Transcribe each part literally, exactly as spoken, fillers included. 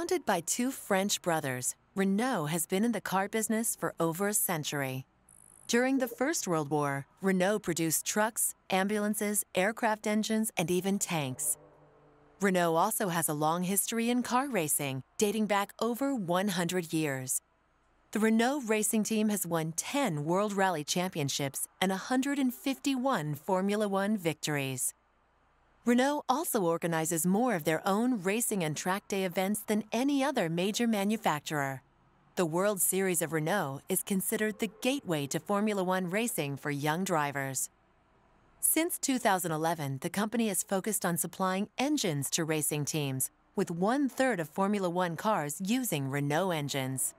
Founded by two French brothers, Renault has been in the car business for over a century. During the First World War, Renault produced trucks, ambulances, aircraft engines, and even tanks. Renault also has a long history in car racing, dating back over one hundred years. The Renault racing team has won ten World Rally Championships and one hundred fifty-one Formula One victories. Renault also organizes more of their own racing and track day events than any other major manufacturer. The World Series of Renault is considered the gateway to Formula One racing for young drivers. Since two thousand eleven, the company has focused on supplying engines to racing teams, with one-third of Formula One cars using Renault engines.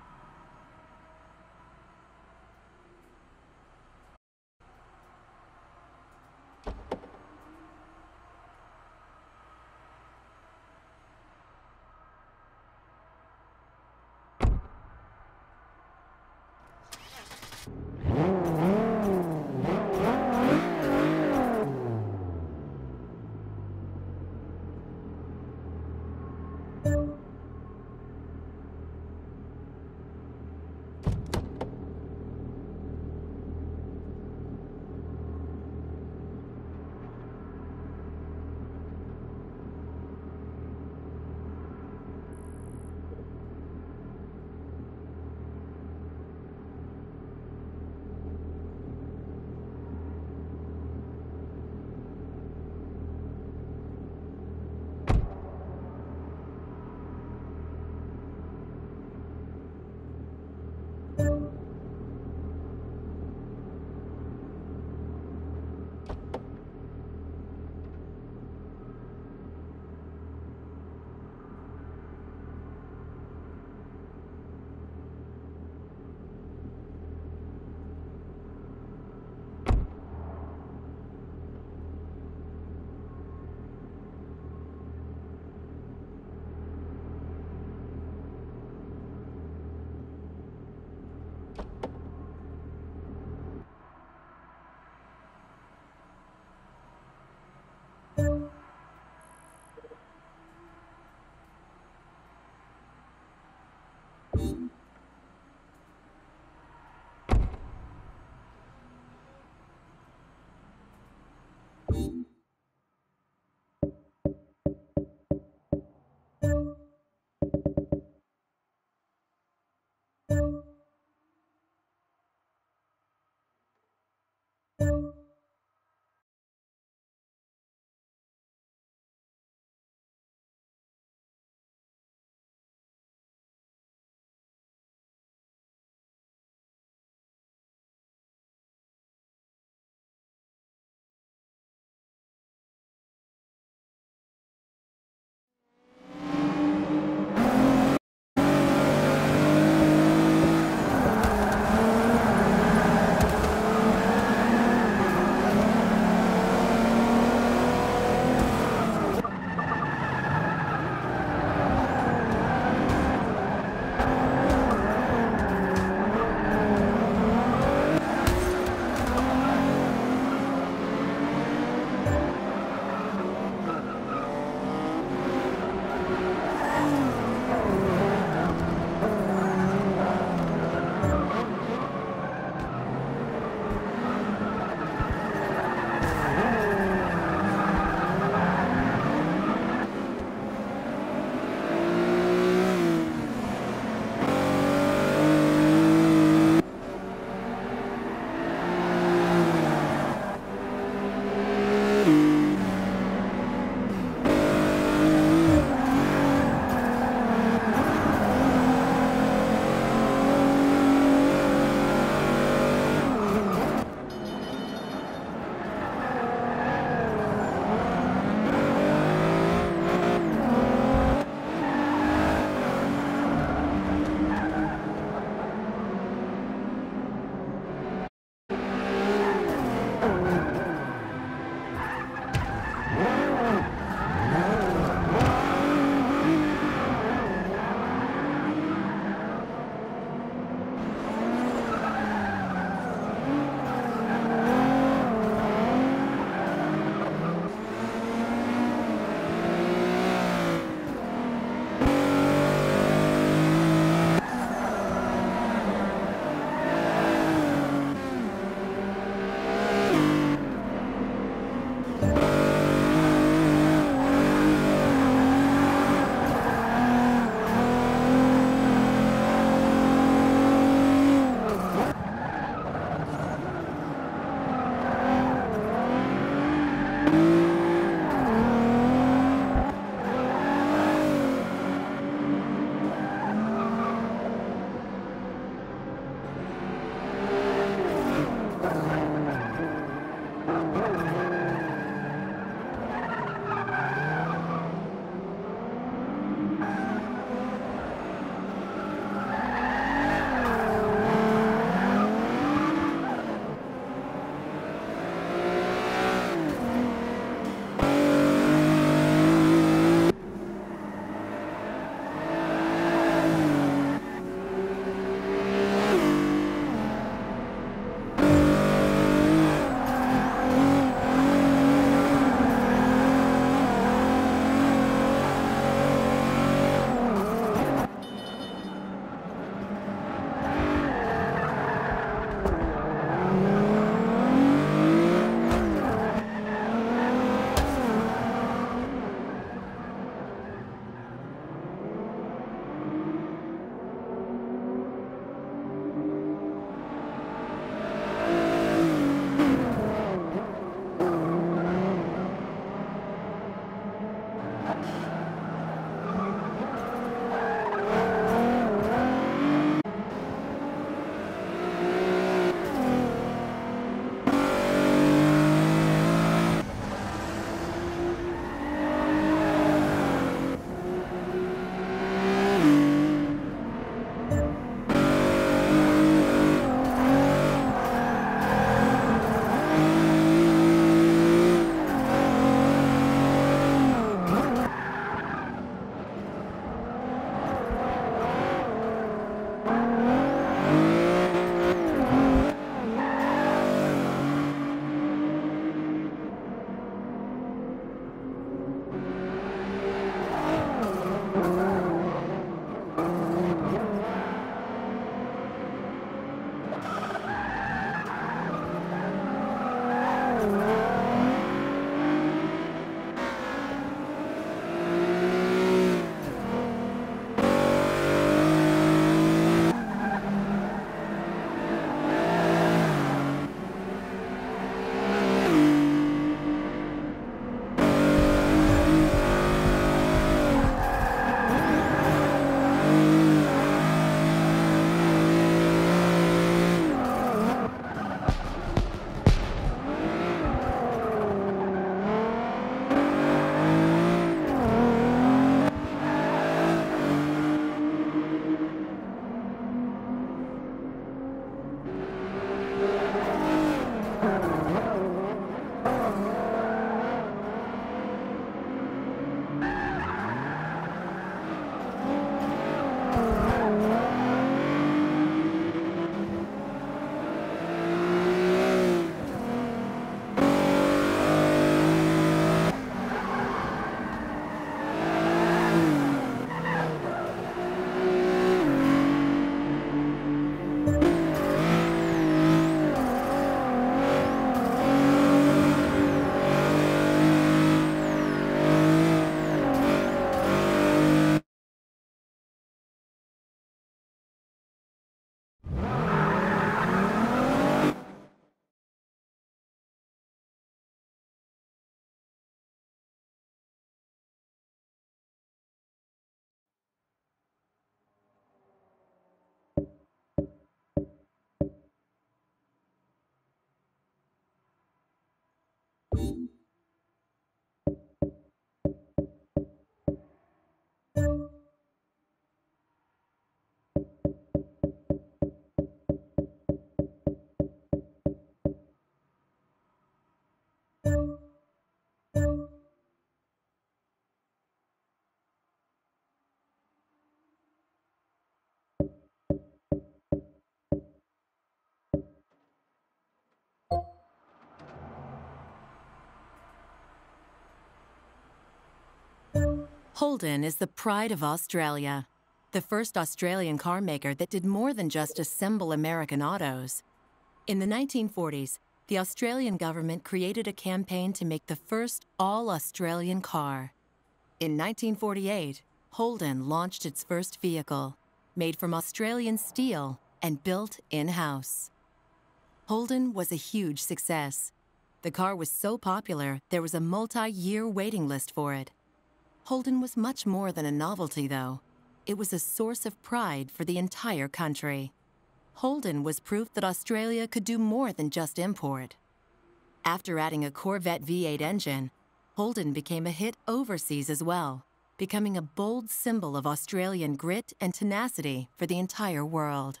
Holden is the pride of Australia, the first Australian car maker that did more than just assemble American autos. In the nineteen forties, the Australian government created a campaign to make the first all-Australian car. In nineteen forty-eight, Holden launched its first vehicle, made from Australian steel and built in-house. Holden was a huge success. The car was so popular, there was a multi-year waiting list for it. Holden was much more than a novelty, though. It was a source of pride for the entire country. Holden was proof that Australia could do more than just import. After adding a Corvette V eight engine, Holden became a hit overseas as well, becoming a bold symbol of Australian grit and tenacity for the entire world.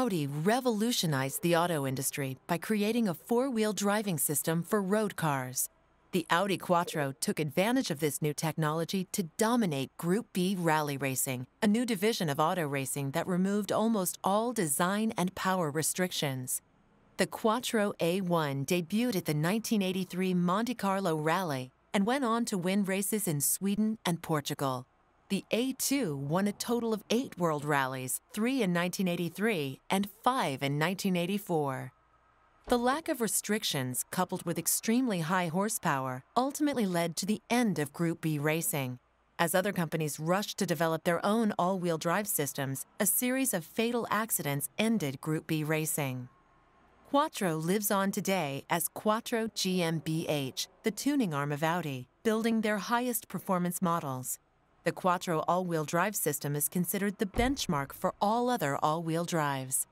Audi revolutionized the auto industry by creating a four-wheel driving system for road cars. The Audi Quattro took advantage of this new technology to dominate Group B rally racing, a new division of auto racing that removed almost all design and power restrictions. The Quattro A one debuted at the nineteen eighty-three Monte Carlo Rally and went on to win races in Sweden and Portugal. The A two won a total of eight World Rallies, three in nineteen eighty-three and five in nineteen eighty-four. The lack of restrictions, coupled with extremely high horsepower, ultimately led to the end of Group B racing. As other companies rushed to develop their own all-wheel drive systems, a series of fatal accidents ended Group B racing. Quattro lives on today as Quattro GmbH, the tuning arm of Audi, building their highest performance models. The Quattro all-wheel drive system is considered the benchmark for all other all-wheel drives.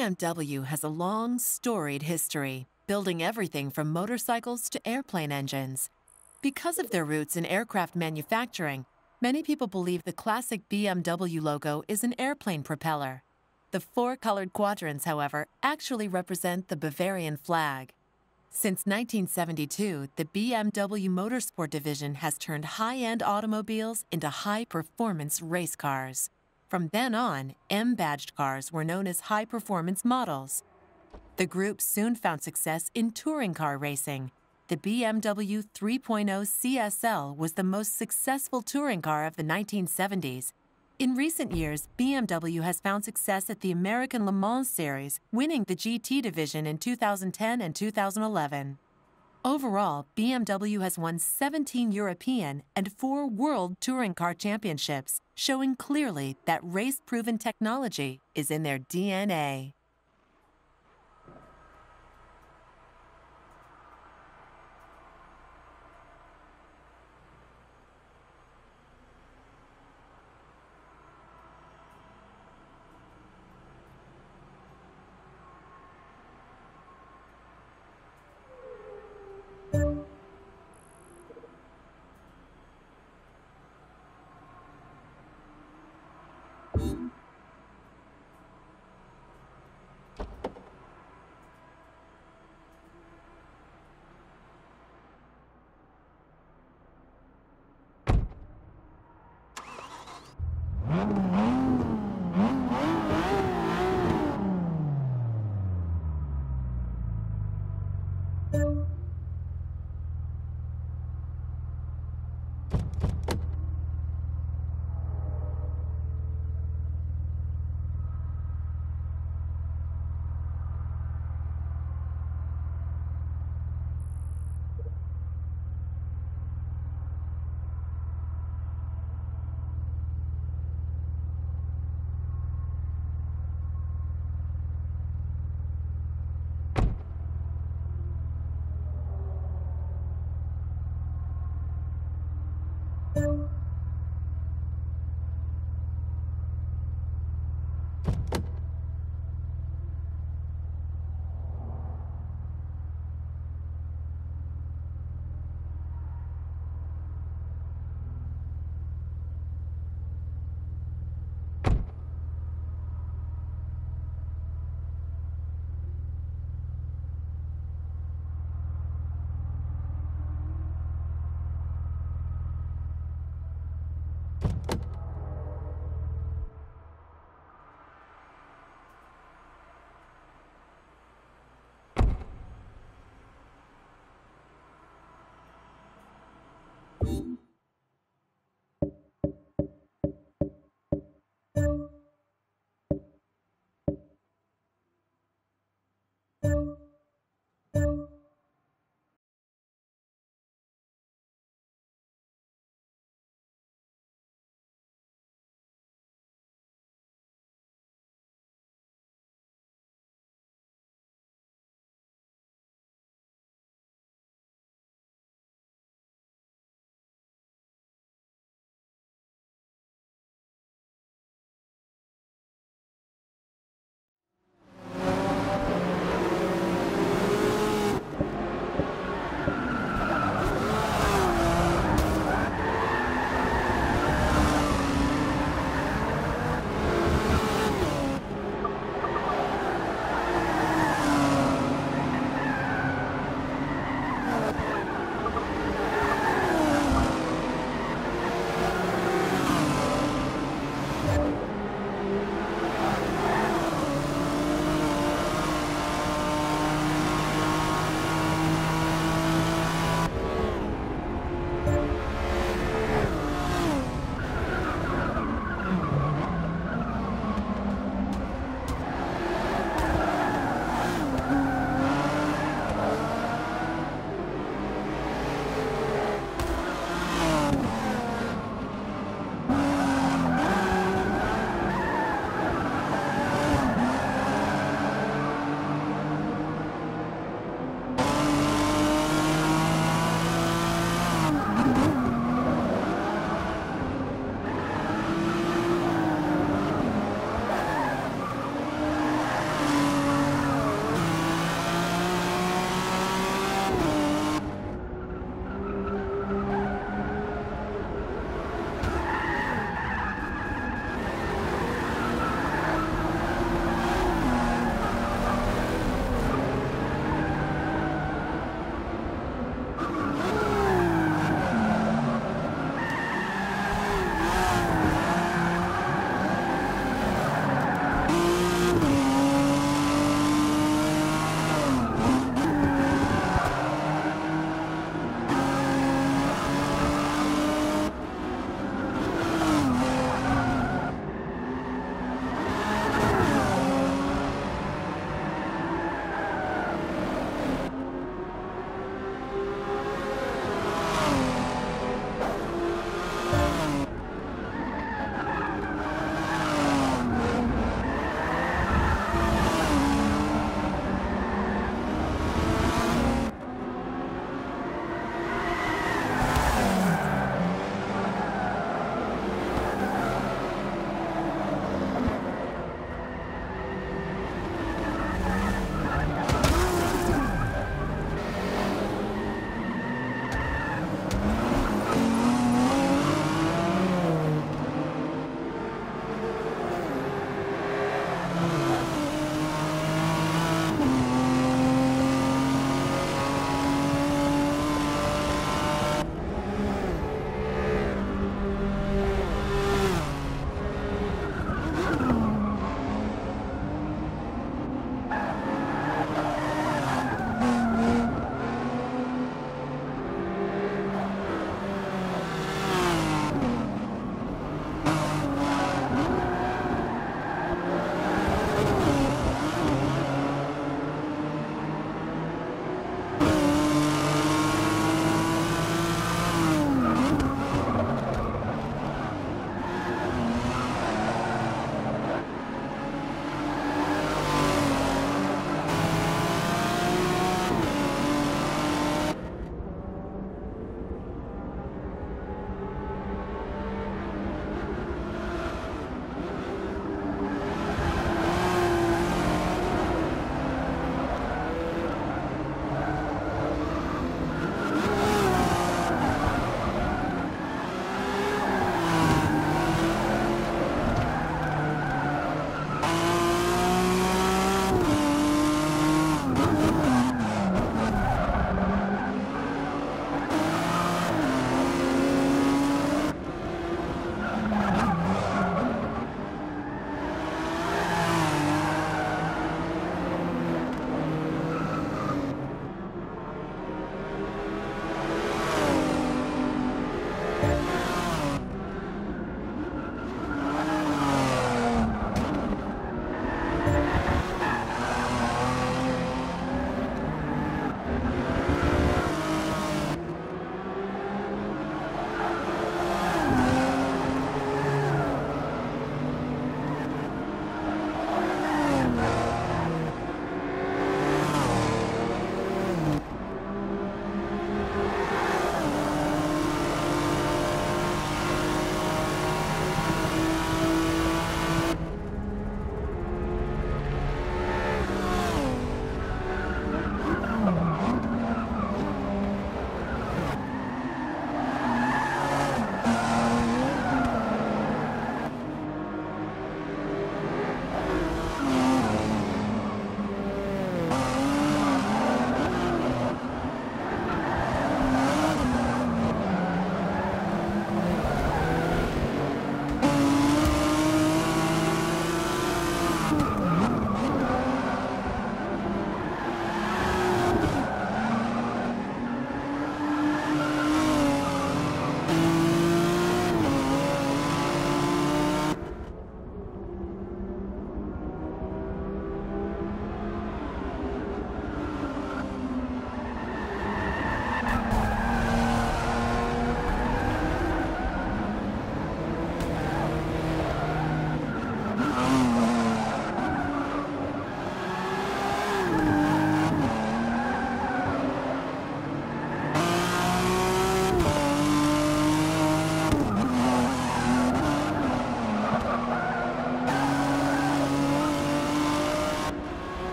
M W has a long, storied history, building everything from motorcycles to airplane engines. Because of their roots in aircraft manufacturing, many people believe the classic B M W logo is an airplane propeller. The four colored quadrants, however, actually represent the Bavarian flag. Since nineteen seventy-two, the B M W Motorsport division has turned high-end automobiles into high-performance race cars. From then on, M-badged cars were known as high-performance models. The group soon found success in touring car racing. The B M W three point oh C S L was the most successful touring car of the nineteen seventies. In recent years, B M W has found success at the American Le Mans Series, winning the G T division in two thousand ten and two thousand eleven. Overall, B M W has won seventeen European and four World Touring Car Championships, showing clearly that race-proven technology is in their D N A.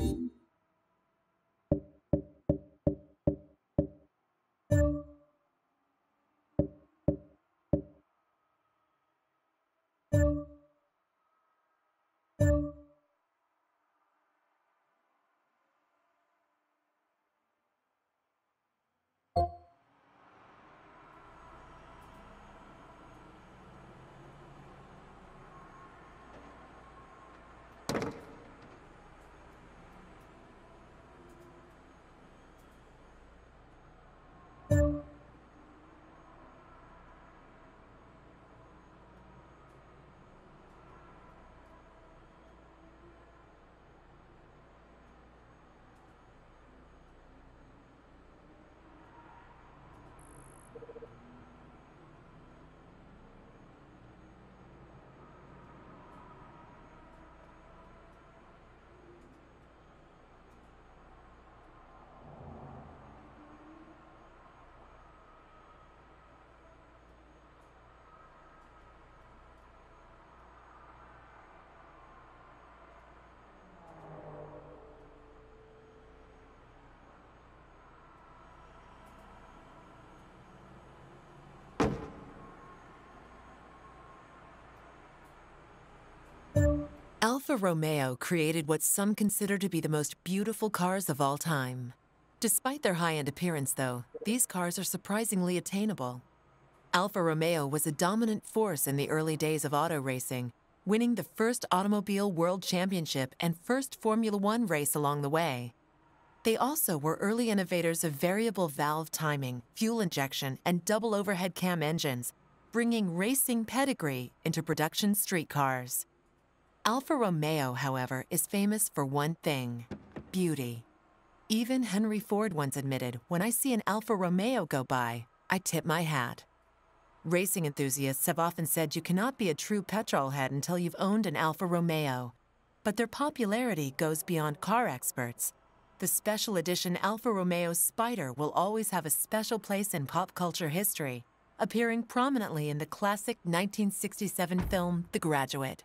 Alfa Romeo created what some consider to be the most beautiful cars of all time. Despite their high-end appearance, though, these cars are surprisingly attainable. Alfa Romeo was a dominant force in the early days of auto racing, winning the first Automobile World Championship and first Formula One race along the way. They also were early innovators of variable valve timing, fuel injection, and double overhead cam engines, bringing racing pedigree into production street cars. Alfa Romeo, however, is famous for one thing: beauty. Even Henry Ford once admitted, "When I see an Alfa Romeo go by, I tip my hat." Racing enthusiasts have often said you cannot be a true petrolhead until you've owned an Alfa Romeo. But their popularity goes beyond car experts. The special edition Alfa Romeo Spider will always have a special place in pop culture history, appearing prominently in the classic nineteen sixty-seven film, The Graduate.